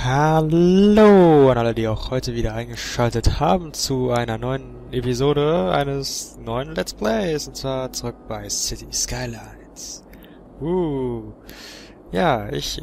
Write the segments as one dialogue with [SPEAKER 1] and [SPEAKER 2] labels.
[SPEAKER 1] Hallo an alle, die auch heute wieder eingeschaltet haben zu einer neuen Episode eines neuen Let's Plays, und zwar zurück bei City Skylines. Ja, ich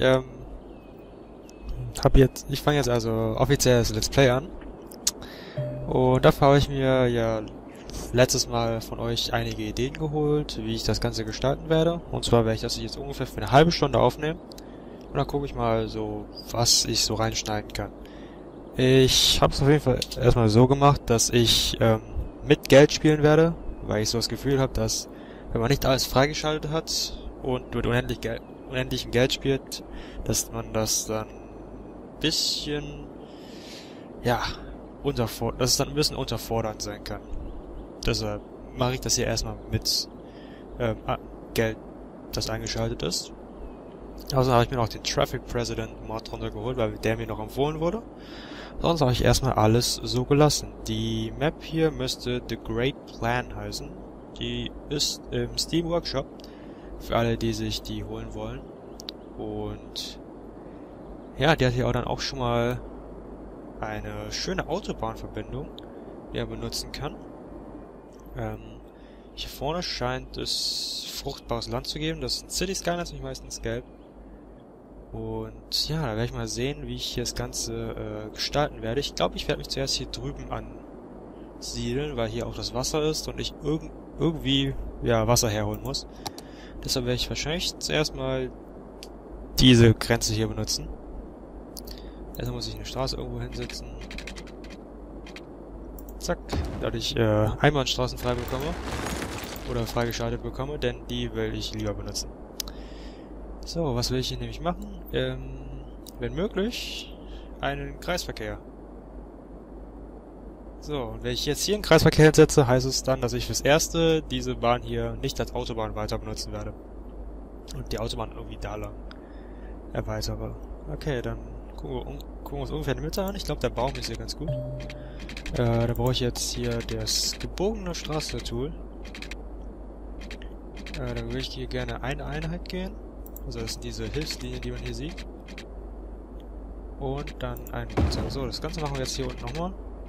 [SPEAKER 1] fange jetzt also offiziell das Let's Play an. Und dafür habe ich mir ja letztes Mal von euch einige Ideen geholt, wie ich das Ganze gestalten werde. Und zwar werde ich das jetzt ungefähr für eine halbe Stunde aufnehmen. Und dann gucke ich mal so, was ich so reinschneiden kann. Ich habe es auf jeden Fall erstmal so gemacht, dass ich mit Geld spielen werde, weil ich so das Gefühl habe, dass wenn man nicht alles freigeschaltet hat und mit unendlichem Geld spielt, dass man das dann ein bisschen, ja, dass es dann ein bisschen unterfordernd sein kann. Deshalb mache ich das hier erstmal mit Geld, das eingeschaltet ist. Außerdem habe ich mir noch den Traffic President Mod runtergeholt, weil der mir noch empfohlen wurde. Sonst habe ich erstmal alles so gelassen. Die Map hier müsste The Great Plan heißen. Die ist im Steam Workshop. Für alle, die sich die holen wollen. Und ja, die hat hier auch dann auch schon mal eine schöne Autobahnverbindung, die er benutzen kann. Hier vorne scheint es fruchtbares Land zu geben. Das sind City Skylines, nämlich meistens gelb. Und ja, da werde ich mal sehen, wie ich hier das Ganze gestalten werde. Ich glaube, ich werde mich zuerst hier drüben ansiedeln, weil hier auch das Wasser ist und ich irgendwie ja Wasser herholen muss. Deshalb werde ich wahrscheinlich zuerst mal diese Grenze hier benutzen. Erstmal muss ich eine Straße irgendwo hinsetzen. Zack, dadurch ich Einbahnstraßen frei bekomme. Oder freigeschaltet bekomme, denn die will ich lieber benutzen. So, was will ich hier nämlich machen? Wenn möglich, einen Kreisverkehr. So, und wenn ich jetzt hier einen Kreisverkehr hinsetze, heißt es dann, dass ich fürs Erste diese Bahn hier nicht als Autobahn weiter benutzen werde. Und die Autobahn irgendwie da lang erweitere. Okay, dann gucken wir uns ungefähr in der Mitte an. Ich glaube, der Baum ist hier ganz gut. Da brauche ich jetzt hier das gebogene Straße-Tool. Dann würde ich hier gerne eine Einheit gehen. Also das sind diese Hilfslinien, die man hier sieht. Und dann ein Meter. So, das Ganze machen wir jetzt hier unten nochmal.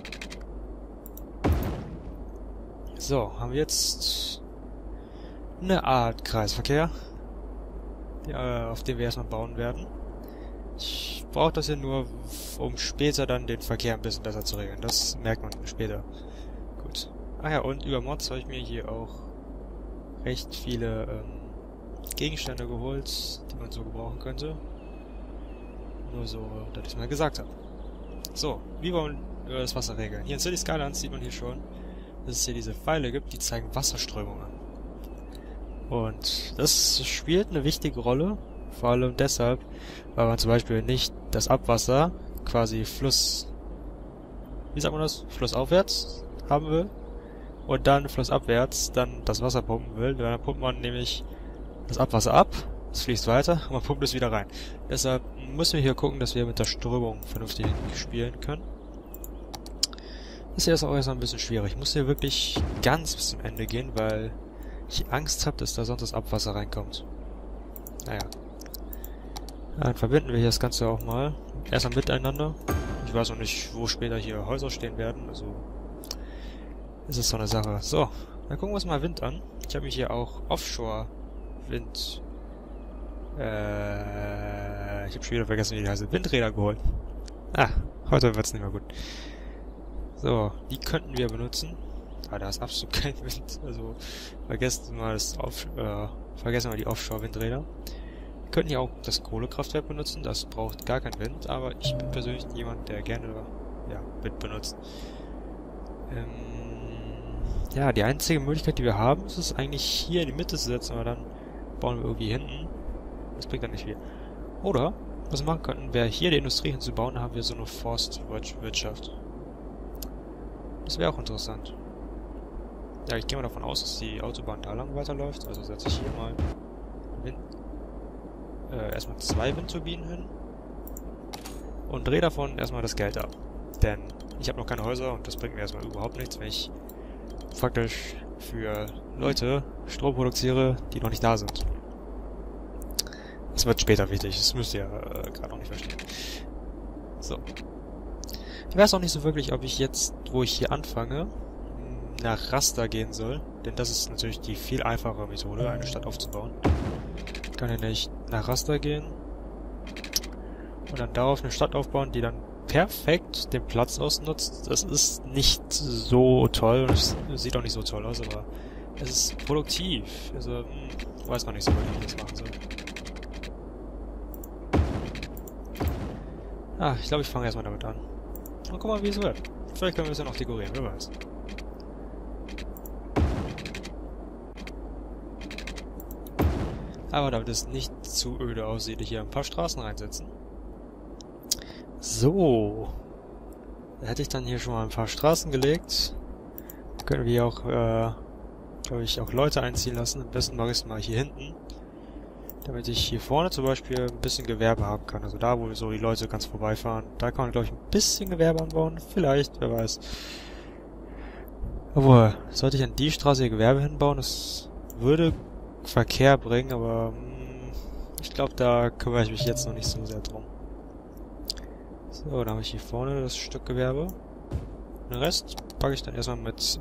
[SPEAKER 1] So, haben wir jetzt eine Art Kreisverkehr, auf dem wir erstmal bauen werden. Ich brauche das hier nur, um später dann den Verkehr ein bisschen besser zu regeln. Das merkt man später. Gut. Ach ja, und über Mods habe ich mir hier auch recht viele Gegenstände geholt, die man so gebrauchen könnte. Nur so, dass ich es mal gesagt habe. So, wie wollen wir das Wasser regeln? Hier in City Skylines sieht man hier schon, dass es hier diese Pfeile gibt, die zeigen Wasserströmung an. Und das spielt eine wichtige Rolle, vor allem deshalb, weil man zum Beispiel nicht das Abwasser quasi flussaufwärts haben will und dann flussabwärts dann das Wasser pumpen will. Dann pumpt man nämlich das Abwasser ab, es fließt weiter und man pumpt es wieder rein. Deshalb müssen wir hier gucken, dass wir mit der Strömung vernünftig spielen können. Das hier ist auch erstmal ein bisschen schwierig. Ich muss hier wirklich ganz bis zum Ende gehen, weil ich Angst habe, dass da sonst das Abwasser reinkommt. Naja. Dann verbinden wir hier das Ganze auch mal. Erstmal miteinander. Ich weiß noch nicht, wo später hier Häuser stehen werden, also ist es so eine Sache. So, dann gucken wir uns mal Wind an. Ich habe mich hier auch Offshore-Wind... ich habe schon wieder vergessen, wie die heißen. Windräder geholt. Heute wird's nicht mehr gut. So, die könnten wir benutzen. Da ist absolut kein Wind. Also, vergessen wir die Offshore-Windräder. Wir könnten hier auch das Kohlekraftwerk benutzen. Das braucht gar keinen Wind, aber ich bin persönlich jemand, der gerne Wind benutzt. Ja, die einzige Möglichkeit, die wir haben, ist es eigentlich hier in die Mitte zu setzen, aber dann bauen wir irgendwie hinten. Das bringt dann nicht viel. Oder, was wir machen könnten, wäre hier die Industrie hinzubauen, dann haben wir so eine Forstwirtschaft. Das wäre auch interessant. Ja, ich gehe mal davon aus, dass die Autobahn da lang weiterläuft, also setze ich hier mal erstmal 2 Windturbinen hin und drehe davon erstmal das Geld ab. Denn ich habe noch keine Häuser und das bringt mir erstmal überhaupt nichts, wenn ich faktisch für Leute Strom produziere, die noch nicht da sind. Das wird später wichtig, das müsst ihr gerade noch nicht verstehen. So. Ich weiß auch nicht so wirklich, ob ich jetzt, wo ich hier anfange, nach Raster gehen soll. Denn das ist natürlich die viel einfachere Methode, eine Stadt aufzubauen. Ich kann ja nicht nach Raster gehen und dann darauf eine Stadt aufbauen, die dann perfekt den Platz ausnutzt. Das ist nicht so toll und es sieht auch nicht so toll aus, aber es ist produktiv. Also, weiß man nicht so wirklich, wie ich das machen soll. Ah, ich glaube, ich fange erstmal damit an. Und guck mal, wie es wird. Vielleicht können wir das ja noch dekorieren, wer weiß. Aber damit es nicht zu öde aussieht, hier ein paar Straßen reinsetzen. So. Da hätte ich dann hier schon mal ein paar Straßen gelegt. Da können wir auch, glaube ich, auch Leute einziehen lassen. Am besten mache ich es mal hier hinten. Damit ich hier vorne zum Beispiel ein bisschen Gewerbe haben kann. Also da, wo so die Leute ganz vorbeifahren. Da kann man, glaube ich, ein bisschen Gewerbe anbauen. Vielleicht, wer weiß. Obwohl, sollte ich an die Straße hier Gewerbe hinbauen? Das würde Verkehr bringen, aber ich glaube, da kümmere ich mich jetzt noch nicht so sehr drum. So, dann habe ich hier vorne das Stück Gewerbe. Den Rest packe ich dann erstmal mit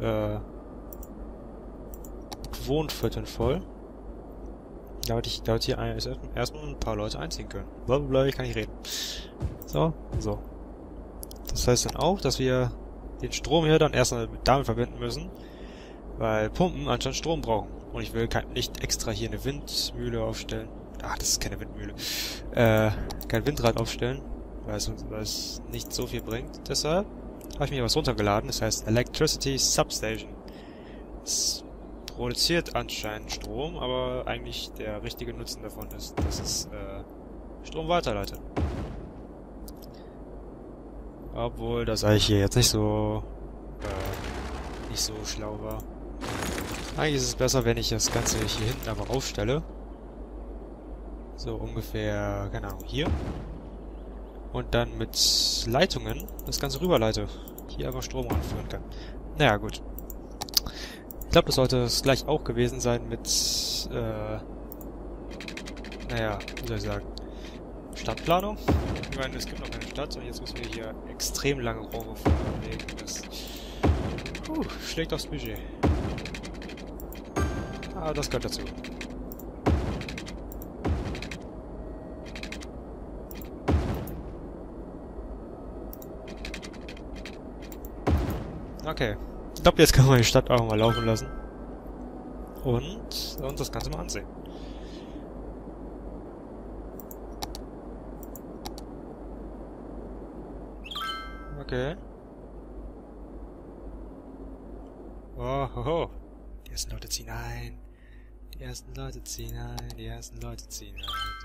[SPEAKER 1] Wohnvierteln voll. Damit hier erstmal ein paar Leute einziehen können. Blablabla, ich kann nicht reden. So, so. Das heißt dann auch, dass wir den Strom hier dann erstmal damit verbinden müssen, weil Pumpen anscheinend Strom brauchen. Und ich will nicht extra hier eine Windmühle aufstellen. Ach, das ist keine Windmühle. Kein Windrad aufstellen, weil es nicht so viel bringt. Deshalb habe ich mir was runtergeladen. Das heißt Electricity Substation. Es produziert anscheinend Strom, aber eigentlich der richtige Nutzen davon ist, dass es Strom weiterleitet. Obwohl das eigentlich hier jetzt nicht so schlau war. Eigentlich ist es besser, wenn ich das Ganze hier hinten einfach aufstelle. So ungefähr, keine Ahnung, hier. Und dann mit Leitungen das Ganze rüberleite. Hier einfach Strom ranführen kann. Naja, gut. Ich glaube, das sollte es gleich auch gewesen sein mit, naja, wie soll ich sagen, Stadtplanung. Ich meine, es gibt noch keine Stadt und jetzt müssen wir hier extrem lange Rohre verlegen. Das schlägt aufs Budget. Aber das gehört dazu. Okay. Ich glaube, jetzt können wir die Stadt auch mal laufen lassen. Und uns das Ganze mal ansehen. Okay. Oh, ho, ho. Die ersten Leute ziehen ein. Die ersten Leute ziehen ein. Die ersten Leute ziehen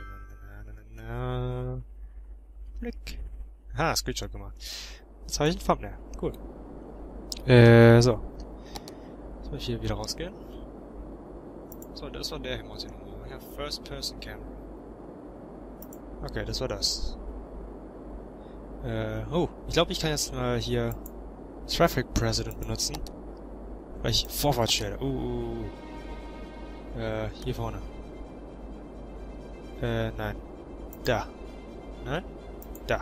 [SPEAKER 1] ein. Blick. Aha, Screenshot gemacht. Jetzt habe ich ein Thumbnail. Cool. So. Jetzt muss ich hier wieder rausgehen. So, das war der hier, muss ich noch mal. Ja, First Person Camera. Okay, das war das. Ich glaube, ich kann jetzt mal hier Traffic President benutzen. Weil ich vorwärts stelle. Hier vorne. Nein. Da. Nein? Da.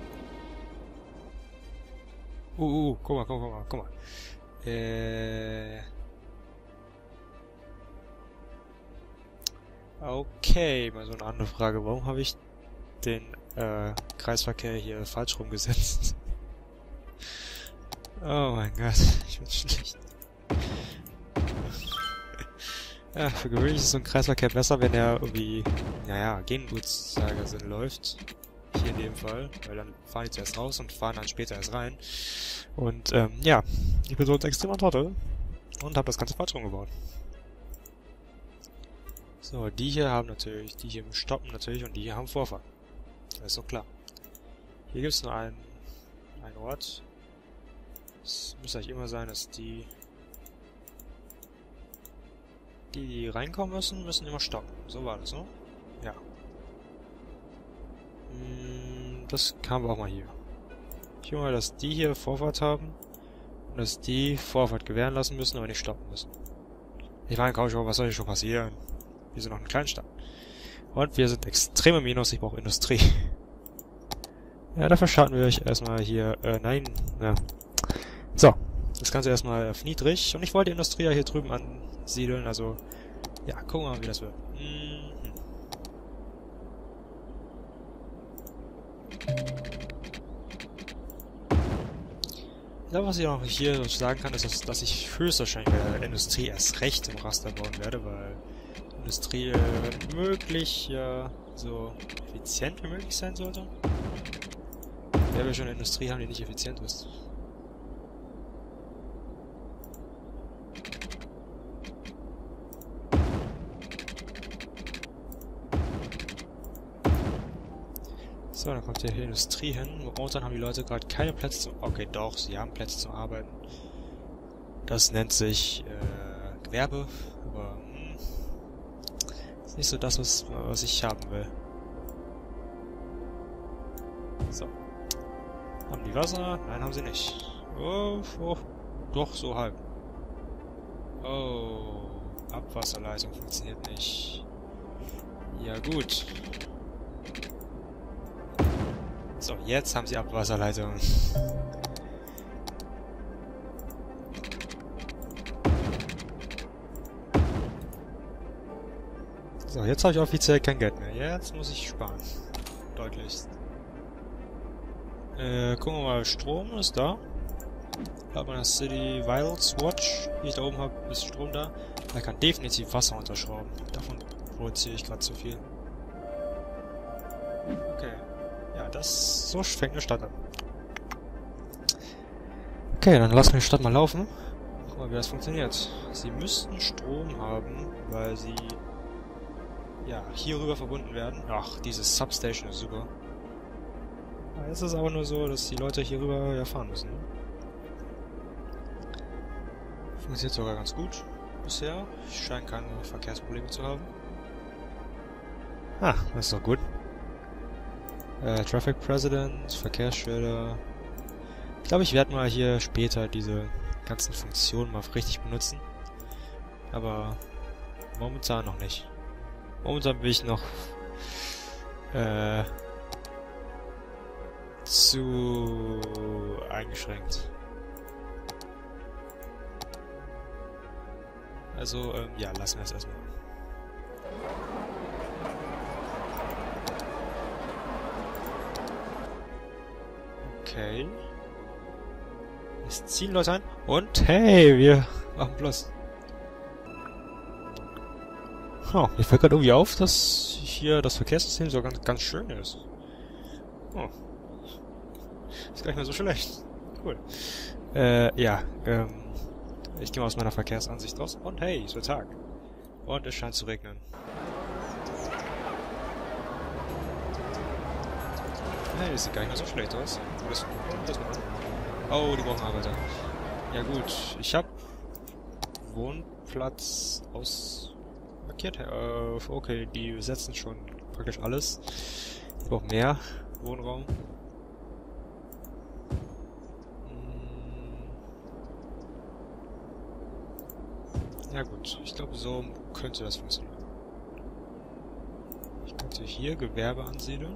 [SPEAKER 1] Guck mal. Okay, mal so eine andere Frage. Warum habe ich den, Kreisverkehr hier falsch rumgesetzt? Oh mein Gott, ich bin schlecht. Ja, für gewöhnlich ist so ein Kreisverkehr besser, wenn er irgendwie, naja, Gegengutssagersinn läuft. Hier in dem Fall, weil dann fahren die zuerst raus und fahren dann später erst rein. Und, ja, ich bin so ein extremer Trottel und habe das Ganze falsch rumgebaut. So, die hier stoppen natürlich und die hier haben Vorfahrt. Das ist doch klar. Hier gibt es nur einen Ort. Es müsste eigentlich immer sein, dass die reinkommen müssen immer stoppen. So war das, ne? Ja. Das haben wir auch mal hier. Ich will mal, dass die hier Vorfahrt haben und dass die Vorfahrt gewähren lassen müssen, aber nicht stoppen müssen. Ich meine, kaum schon, was soll hier schon passieren? Wir sind noch eine Kleinstadt. Und wir sind extrem im Minus, ich brauche Industrie. Ja, dafür starten wir euch erstmal hier, nein, ja. So, das Ganze erstmal auf niedrig. Und ich wollte die Industrie ja hier drüben ansiedeln, also, ja, gucken wir mal, wie das wird. Ich glaube, was ich auch hier sagen kann, ist, dass ich höchstwahrscheinlich bei der Industrie erst recht im Raster bauen werde, weil Industrie, wenn möglich, ja, so effizient wie möglich sein sollte. Wer will schon eine Industrie haben, die nicht effizient ist? So, dann kommt hier die Industrie hin. Momentan haben die Leute gerade keine Plätze zum... Okay, doch, sie haben Plätze zum Arbeiten. Das nennt sich Gewerbe, aber ist nicht so das, was ich haben will. So. Haben die Wasser? Nein, haben sie nicht. Oh, doch, so halb. Oh, Abwasserleitung funktioniert nicht. Ja, gut. So, jetzt haben sie Abwasserleitung. So, jetzt habe ich offiziell kein Geld mehr. Jetzt muss ich sparen. Deutlichst. Gucken wir mal, Strom ist da. Laut meiner City Vitals Watch, die ich da oben habe, ist Strom da. Man kann definitiv Wasser unterschrauben. Davon produziere ich gerade zu viel. Okay. Ja, so fängt eine Stadt an. Okay, dann lassen wir die Stadt mal laufen. Guck mal, wie das funktioniert. Sie müssten Strom haben, weil sie ja hierüber verbunden werden. Ach, dieses Substation ist super. Jetzt ist es aber nur so, dass die Leute hierüber ja fahren müssen. Funktioniert sogar ganz gut bisher. Ich scheine keine Verkehrsprobleme zu haben. Ah, das ist doch gut. Traffic President, Verkehrsschilder. Ich glaube, ich werde mal hier später diese ganzen Funktionen mal richtig benutzen. Aber momentan noch nicht. Momentan bin ich noch zu eingeschränkt. Also, ja, lassen wir es erstmal. Okay. Es ziehen Leute ein. Und hey, wir machen Plus. Oh, mir fällt gerade irgendwie auf, dass hier das Verkehrssystem so ganz schön ist. Oh. Ist gar nicht mehr so schlecht. Cool. Ja, ich gehe mal aus meiner Verkehrsansicht raus. Und hey, es wird Tag. Und es scheint zu regnen. Hey, das sieht gar nicht mehr so schlecht aus. Oh, die brauchen Arbeiter. Ja gut, ich habe Wohnplatz ausmarkiert. Okay, die besetzen schon praktisch alles. Ich brauche mehr Wohnraum. Ja gut, ich glaube, so könnte das funktionieren. Ich könnte hier Gewerbe ansiedeln.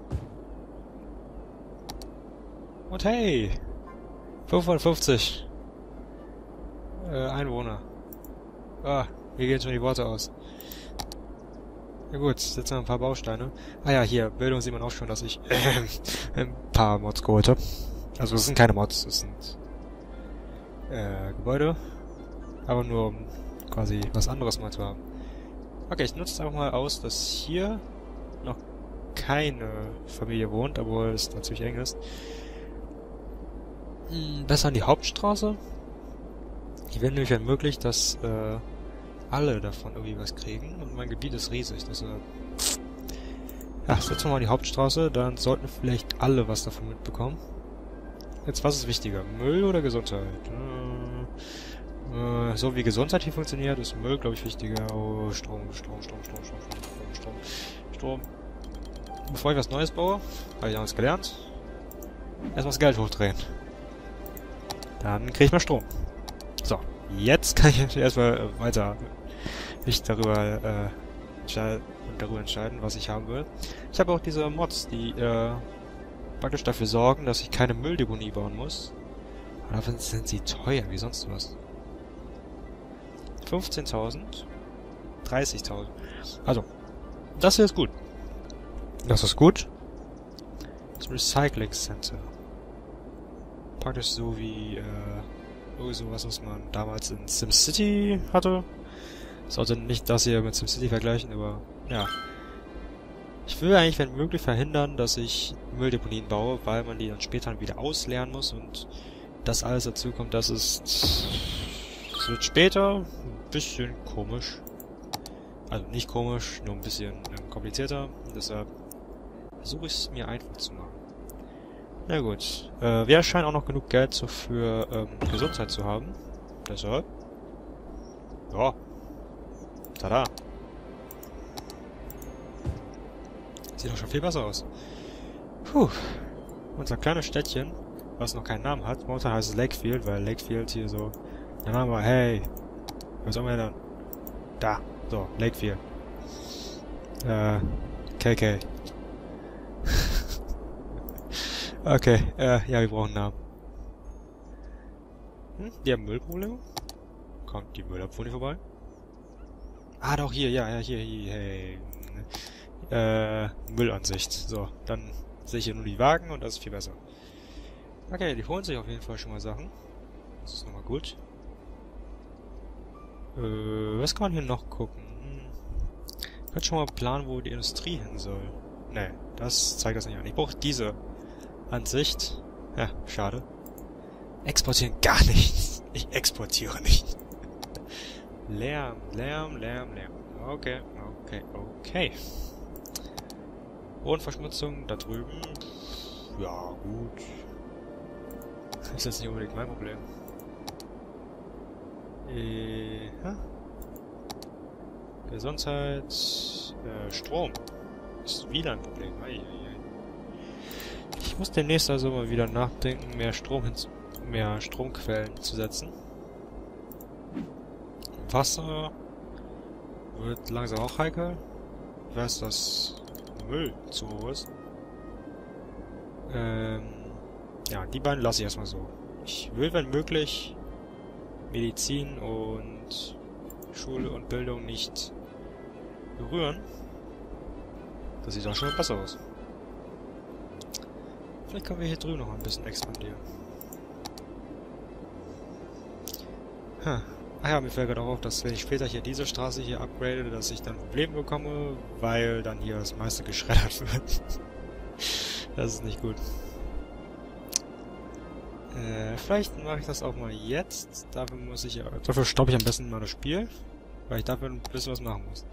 [SPEAKER 1] Und hey! 550 Einwohner. Ah, mir gehen schon die Worte aus. Ja gut, jetzt setzen wir ein paar Bausteine. Ah ja, hier, Bildung sieht man auch schon, dass ich ein paar Mods geholt habe. Also das sind keine Mods, das sind Gebäude. Aber nur um quasi was anderes mal zu haben. Okay, ich nutze es einfach mal aus, dass hier noch keine Familie wohnt, obwohl es natürlich eng ist. Besser an die Hauptstraße. Ich will nämlich, wenn möglich, dass alle davon irgendwie was kriegen. Und mein Gebiet ist riesig. Deshalb ja, setzen wir mal an die Hauptstraße. Dann sollten vielleicht alle was davon mitbekommen. Jetzt, was ist wichtiger? Müll oder Gesundheit? So wie Gesundheit hier funktioniert, ist Müll, glaube ich, wichtiger. Oh, Strom. Bevor ich was Neues baue, habe ich alles gelernt. Erstmal das Geld hochdrehen. Dann kriege ich mal Strom. So, jetzt kann ich erstmal weiter mich darüber entscheiden, was ich haben will. Ich habe auch diese Mods, die praktisch dafür sorgen, dass ich keine Mülldeponie bauen muss. Aber dafür sind sie teuer, wie sonst was. 15.000. 30.000. Also, das hier ist gut. Das ist gut. Das Recycling Center. Praktisch so wie, sowas, was man damals in SimCity hatte. Sollte nicht das hier mit SimCity vergleichen, aber, ja. Ich will eigentlich, wenn möglich, verhindern, dass ich Mülldeponien baue, weil man die dann später wieder ausleeren muss und das alles dazu kommt, das wird später ein bisschen komisch. Also nicht komisch, nur ein bisschen komplizierter. Und deshalb versuche ich es mir einfach zu machen. Na gut. Wir scheinen auch noch genug Geld für Gesundheit zu haben. Deshalb. Ja. Tada. Sieht doch schon viel besser aus. Puh. Unser kleines Städtchen, was noch keinen Namen hat. Momentan heißt es Lakefield, weil Lakefield hier so... Der Name war, hey. Was soll man denn? Da. So, Lakefield. KK. Okay, ja, wir brauchen einen Namen. Die haben Müllprobleme? Kommt die Müllabfuhr nicht vorbei? Ah, doch, hier, ja, hier, hey. Müllansicht. So, dann sehe ich hier nur die Wagen und das ist viel besser. Okay, die holen sich auf jeden Fall schon mal Sachen. Das ist nochmal gut. Was kann man hier noch gucken? Ich kann schon mal planen, wo die Industrie hin soll. Nee, das zeigt das nicht an. Ich brauche diese Ansicht. Ja, schade. Exportieren gar nichts. Ich exportiere nicht. Lärm. Okay. Bodenverschmutzung da drüben. Ja, gut. Ist jetzt nicht unbedingt mein Problem. Gesundheit, Strom. Ist wieder ein Problem. Ich muss demnächst also mal wieder nachdenken, mehr Stromquellen zu setzen. Wasser wird langsam auch heikel. Ich weiß, dass Müll zu hoch ist. Ja, die beiden lasse ich erstmal so. Ich will, wenn möglich, Medizin und Schule und Bildung nicht berühren. Das sieht auch schon mal besser aus. Vielleicht können wir hier drüben noch ein bisschen expandieren. Ach ja, mir fällt gerade auch auf, dass wenn ich später hier diese Straße hier upgrade, dass ich dann Probleme bekomme, weil dann hier das meiste geschreddert wird. Das ist nicht gut. Vielleicht mache ich das auch mal jetzt. Dafür stoppe ich am besten mal das Spiel, weil ich dafür ein bisschen was machen muss.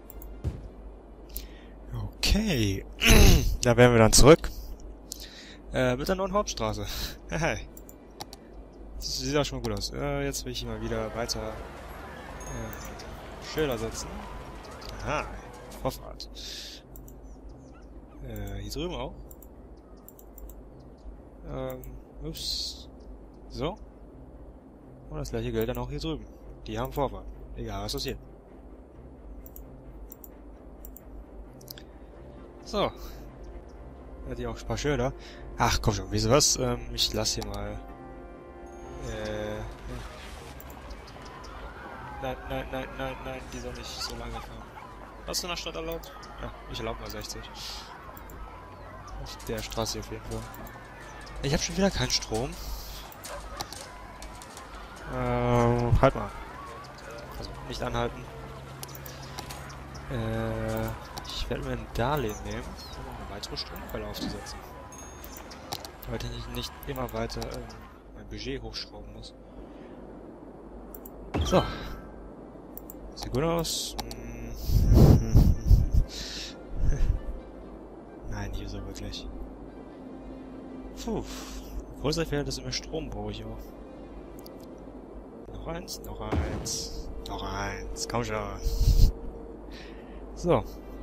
[SPEAKER 1] Okay. Da wären wir dann zurück. Mit der neuen Hauptstraße. Hey. Das sieht auch schon mal gut aus. Jetzt will ich mal wieder weiter Schilder setzen. Aha, Vorfahrt. Hier drüben auch. Ups. So. Und das gleiche gilt dann auch hier drüben. Die haben Vorfahrt. Egal, was passiert. So. Hat hier auch ein paar Schilder. Ach, komm schon, wisst ihr was? Ich lasse hier mal... Nein, die soll nicht so lange fahren. Hast du in der Stadt erlaubt? Ja, ich erlaube mal 60. Auf der Straße auf jeden Fall. Ich habe schon wieder keinen Strom. Halt mal. Also, nicht anhalten. Ich werde mir ein Darlehen nehmen, um eine weitere Stromquelle aufzusetzen. Damit ich nicht immer weiter mein Budget hochschrauben muss. So. Sieht gut aus. Nein, hier so wirklich. Puh. Größer wäre das immer Strom brauche ich auch. Noch eins. Komm schon. So.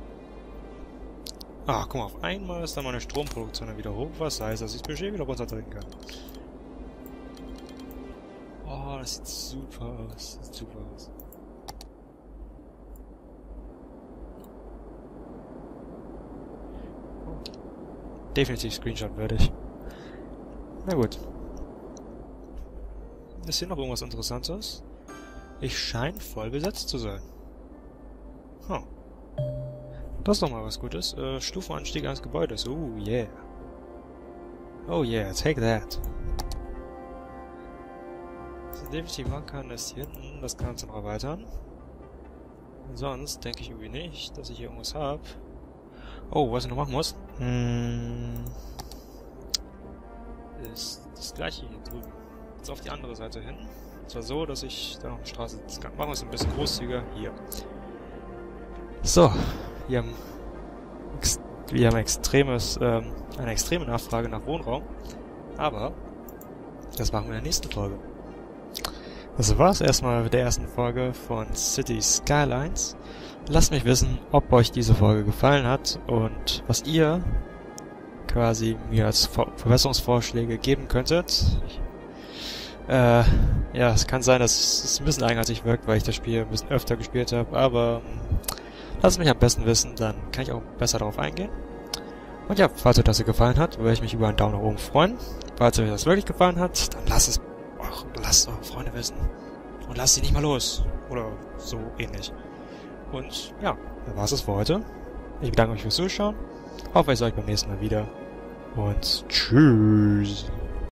[SPEAKER 1] Ah, guck mal, auf einmal ist dann meine Stromproduktion dann wieder hoch, was heißt, dass ich das Budget wieder runterdrücken kann. Oh, das sieht super aus. definitiv screenshot-würdig. Na gut. Ist hier noch irgendwas Interessantes? Ich scheine voll besetzt zu sein. Huh. Das ist doch mal was Gutes. Stufenanstieg eines Gebäudes. Oh yeah. Oh yeah, take that. Was ich definitiv machen kann, ist hier hinten das Ganze noch erweitern. Sonst denke ich irgendwie nicht, dass ich hier irgendwas habe. Oh, was ich noch machen muss? Ist das gleiche hier drüben. Jetzt auf die andere Seite hin. Und zwar so, dass ich da noch eine Straße setzen kann. Machen wir es ein bisschen großzügiger. Hier. So. Wir haben eine extreme Nachfrage nach Wohnraum. Aber das machen wir in der nächsten Folge. Das war's erstmal mit der ersten Folge von City Skylines. Lasst mich wissen, ob euch diese Folge gefallen hat und was ihr quasi mir als Verbesserungsvorschläge geben könntet. Ja, es kann sein, dass es ein bisschen eigenartig wirkt, weil ich das Spiel ein bisschen öfter gespielt habe, aber lasst mich am besten wissen, dann kann ich auch besser darauf eingehen. Und ja, falls euch das hier gefallen hat, würde ich mich über einen Daumen nach oben freuen. Falls euch das wirklich gefallen hat, dann lasst eure Freunde wissen. Und lasst sie nicht mal los. Oder so ähnlich. Und ja, dann war's es für heute. Ich bedanke mich fürs Zuschauen. Hoffe, ich sehe euch beim nächsten Mal wieder. Und tschüss.